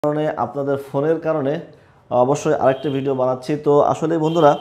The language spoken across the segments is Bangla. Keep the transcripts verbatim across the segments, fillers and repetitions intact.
কারণে আপনাদের ফোনের কারণে অবশ্যই আরেকটা ভিডিও বানাচ্ছি। তো আসলে বন্ধুরা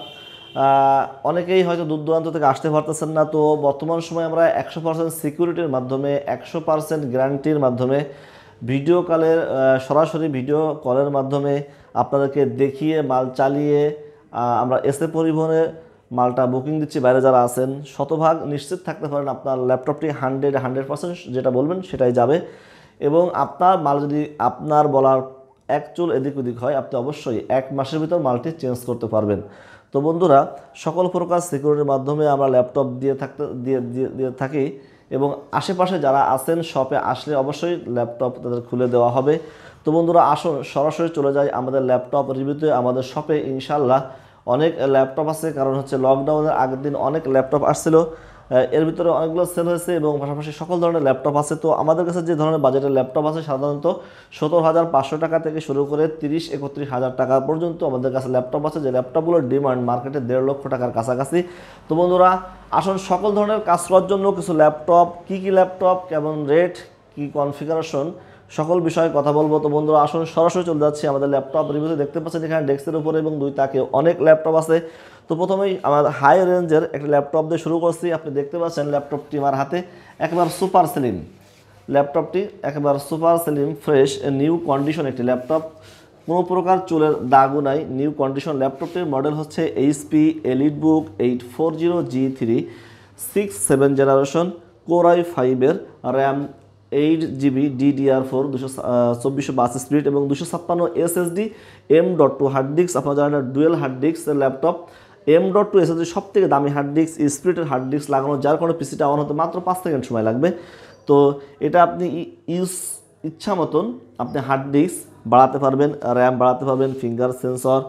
অনেকেই হয়তো দূর দূরান্ত থেকে আসতে পারতেছেন না। তো বর্তমান সময়ে আমরা একশো পার্সেন্ট সিকিউরিটির মাধ্যমে একশো পার্সেন্ট গ্যারান্টির মাধ্যমে ভিডিও কলের সরাসরি ভিডিও কলের মাধ্যমে আপনাদেরকে দেখিয়ে মাল চালিয়ে আমরা এসএ পরিবহনে মালটা বুকিং দিচ্ছি। বাইরে যারা আছেন শতভাগ নিশ্চিত থাকতে পারেন আপনার ল্যাপটপটি হান্ড্রেড হান্ড্রেড পার্সেন্ট যেটা বলবেন সেটাই যাবে। এবং আপনার মাল যদি আপনার বলার এক চুল এদিক ওদিক হয় আপনি অবশ্যই এক মাসের ভিতর মালটি চেঞ্জ করতে পারবেন। তো বন্ধুরা সকল প্রকার সিকিউরিটির মাধ্যমে আমরা ল্যাপটপ দিয়ে থাকতে দিয়ে দিয়ে থাকি এবং আশেপাশে যারা আছেন শপে আসলে অবশ্যই ল্যাপটপ তাদের খুলে দেওয়া হবে। তো বন্ধুরা আসুন সরাসরি চলে যাই আমাদের ল্যাপটপ রিভিউতে। আমাদের শপে ইনশাল্লাহ অনেক ল্যাপটপ আছে, কারণ হচ্ছে লকডাউনের আগের দিন অনেক ল্যাপটপ আসছিল, এর ভিতরে অনেকগুলো সেল হয়েছে এবং পাশাপাশি সকল ধরনের ল্যাপটপ আছে। তো আমাদের কাছে যে ধরনের বাজেটের ল্যাপটপ আছে সাধারণত সত্তর হাজার পাঁচশো টাকা থেকে শুরু করে তিরিশ একত্রিশ হাজার টাকা পর্যন্ত আমাদের কাছে ল্যাপটপ আছে, যে ল্যাপটপগুলোর ডিমান্ড মার্কেটে দেড় লক্ষ টাকার কাছাকাছি। তো বন্ধুরা আসুন সকল ধরনের কাজ করার জন্য কিছু ল্যাপটপ, কী কী ল্যাপটপ, কেমন রেট, কী কনফিগারেশন, সকল বিষয়ে কথা বলবো। তো বন্ধুরা আসুন সরাসরি চলে যাচ্ছি আমাদের ল্যাপটপ রিভিউতে। দেখতে পাচ্ছেন এখানে ডেস্কের উপরে এবং দুই তাকে অনেক ল্যাপটপ আছে। তো প্রথমেই আমার হাই রেঞ্জের একটা ল্যাপটপ দিয়ে শুরু করছি। আপনি দেখতে পাচ্ছেন ল্যাপটপটি আমার হাতে একেবারে সুপার স্লিম, ল্যাপটপটি একেবারে super slim fresh new condition একটি ল্যাপটপ, কোনো প্রকার চুলের দাগও নাই, নিউ কন্ডিশন। ল্যাপটপটির মডেল হচ্ছে HP EliteBook eight four zero G three six seven generation, core I ফাইভের RAM eight GB DDR four দুশো চব্বিশশো বাস স্পিড এবং দুশো ছাপ্পান্ন SSD M dot two hard disk. আপনারা জানেন ডুয়েল হার্ড ডিস্কের laptop, M dot two SSD সব থেকে দামি হার্ড ডিস্ক, স্পিরিটের হার্ড ডিস্ক লাগানো, যার কোনো পিসিটা অন হতে মাত্র পাঁচ সেকেন্ড সময় লাগবে। তো এটা আপনি ইউজ ইচ্ছা মতন আপনি হার্ড ডিস্ক বাড়াতে পারবেন, র্যাম বাড়াতে পারবেন, ফিঙ্গার সেন্সর,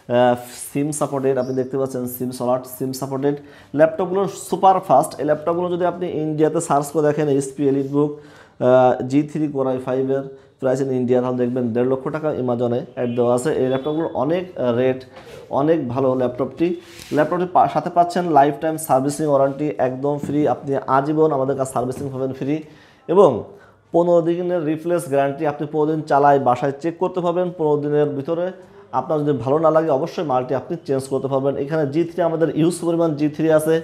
সিম সাপোর্টেড, আপনি দেখতে পাচ্ছেন সিম সলাট, সিম সাপোর্টেড। ল্যাপটপগুলো সুপার ফাস্ট। এই ল্যাপটপগুলো যদি আপনি ইন্ডিয়াতে সার্চ করে দেখেন HP EliteBook G three core I ফাইভের প্রাইস ইন ইন্ডিয়া, তাহলে দেখবেন দেড় লক্ষ টাকা অ্যামাজনে অ্যাড দেওয়া আছে। এই ল্যাপটপগুলোর অনেক রেট, অনেক ভালো ল্যাপটপটি। ল্যাপটপটির সাথে পাচ্ছেন লাইফ টাইম সার্ভিসিং ওয়ারেন্টি একদম ফ্রি, আপনি আজীবন আমাদের কাছে সার্ভিসিং পাবেন ফ্রি এবং পনেরো দিনের রিপ্লেস গ্যারান্টি। আপনি পনেরো দিন চালায় বাসায় চেক করতে পারবেন, পনেরো দিনের ভিতরে আপনার যদি ভালো না লাগে অবশ্যই মালটি আপনি চেঞ্জ করতে পারবেন। এখানে জি থ্রি আমাদের ইউজ পরিমাণ জি থ্রি আছে,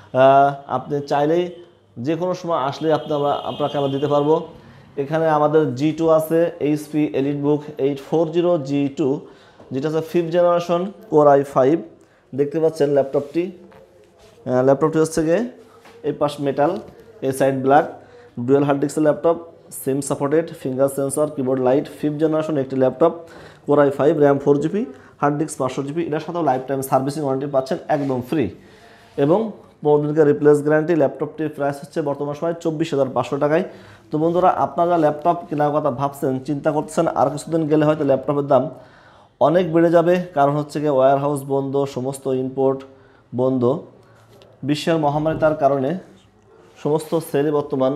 আপনি চাইলেই যে কোনো সময় আসলে আপনি আমরা আপনাকে আমরা দিতে পারবো। এখানে আমাদের জি টু আছে, HP EliteBook eight four zero G two, যেটা আছে fifth generation core i five. দেখতে পাচ্ছেন ল্যাপটপটি, ল্যাপটপটি হচ্ছে গিয়ে এই পাশ মেটাল, এই সাইড ব্ল্যাক, ডুয়েল হার্ড ডিস্কের laptop, sim supported, finger sensor, keyboard light, fifth generation একটি laptop, core i five, RAM four GB, hard disk পাঁচশো জিবি। এটার সাথেও লাইফ টাইম সার্ভিসিং ওয়ারেন্টি পাচ্ছেন একদম ফ্রি এবং পনেরো দিনকার রিপ্লেস গ্যারান্টি। ল্যাপটপটির প্রাইস হচ্ছে বর্তমান সময় চব্বিশ হাজার পাঁচশো টাকায়। তো বন্ধুরা আপনারা ল্যাপটপ কেনার কথা ভাবছেন, চিন্তা করছেন, আর কিছুদিন গেলে হয়তো ল্যাপটপের দাম অনেক বেড়ে যাবে, কারণ হচ্ছে গিয়ে ওয়্যার হাউস বন্ধ, সমস্ত ইম্পোর্ট বন্ধ, বিশ্বের মহামারী তার কারণে সমস্ত সেলই বর্তমান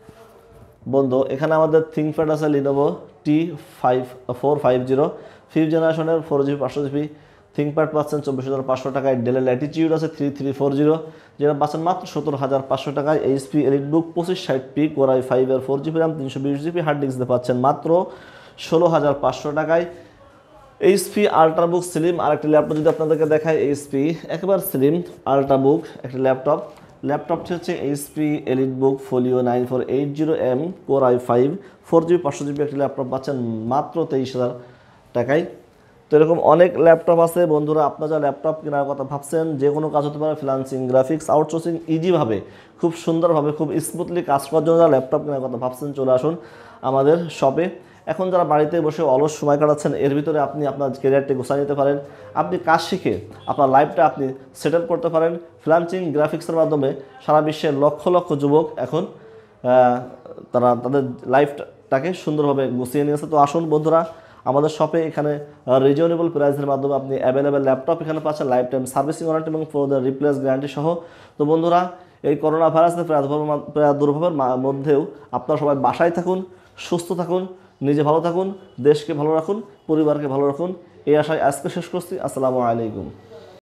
বন্ধ। এখানে আমাদের থিংকপ্যাড আছে Lenovo T five four five zero fifth জেনারেশনের ফোর জিবি পাঁচশো জিবি থিংকপ্যাড পাচ্ছেন চব্বিশ হাজার পাঁচশো টাকায়। ডেলের ল্যাটিটিউড আছে থ্রি থ্রি ফোর জিরো, যেটা পাচ্ছেন মাত্র সত্তর হাজার পাঁচশো টাকায়। এইচপি এলিটবুক পঁচিশ ষাট পি কোর আই ফাইভের ফোর জিবি র্যাম তিনশো বিশ জিবি হার্ড ডিস্ক পাচ্ছেন মাত্র ষোলো হাজার পাঁচশো টাকায়। এইচপি আল্ট্রাবুক স্লিম আরেকটি ল্যাপটপ যদি আপনাদেরকে দেখায়, এইচপি একেবারে স্লিম আল্ট্রাবুক একটি ল্যাপটপ। ল্যাপটপটি হচ্ছে HP EliteBook Folio nine four eight zero M core i five four GB পাঁচশো জিবি একটি ল্যাপটপ পাচ্ছেন মাত্র তেইশ হাজার টাকায়। তো এরকম অনেক ল্যাপটপ আছে বন্ধুরা। আপনারা যা ল্যাপটপ কেনার কথা ভাবছেন, যে কোনো কাজ হতে পারে, ফ্রিল্যান্সিং, গ্রাফিক্স, আউটসোর্সিং, ইজিভাবে খুব সুন্দরভাবে খুব স্মুথলি কাজ করার জন্য যারা ল্যাপটপ কেনার কথা ভাবছেন চলে আসুন আমাদের শপে। এখন যারা বাড়িতে বসে অলস সময় কাটাচ্ছেন, এর ভিতরে আপনি আপনার ক্যারিয়ারটি গোছায় নিতে পারেন, আপনি কাজ শিখে আপনার লাইফটা আপনি সেটেল করতে পারেন। ফ্রিল্যান্সিং গ্রাফিক্সের মাধ্যমে সারা বিশ্বের লক্ষ লক্ষ যুবক এখন তারা তাদের লাইফটাকে সুন্দরভাবে গুছিয়ে নিয়েছে। তো আসুন বন্ধুরা আমাদের শপে, এখানে রিজনেবল প্রাইসের মাধ্যমে আপনি অ্যাভেলেবেল ল্যাপটপ এখানে পাচ্ছেন, লাইফ টাইম সার্ভিসিং ওয়ারেন্টি এবং ফোর রিপ্লেস গ্যারান্টি সহ। তো বন্ধুরা এই করোনা ভাইরাসের প্রাদুর্ভাবের মধ্যেও আপনারা সবাই বাসায় থাকুন, সুস্থ থাকুন, নিজে ভালো থাকুন, দেশকে ভালো রাখুন, পরিবারকে ভালো রাখুন, এই আশায় আজকে শেষ করছি। আসসালামু আলাইকুম।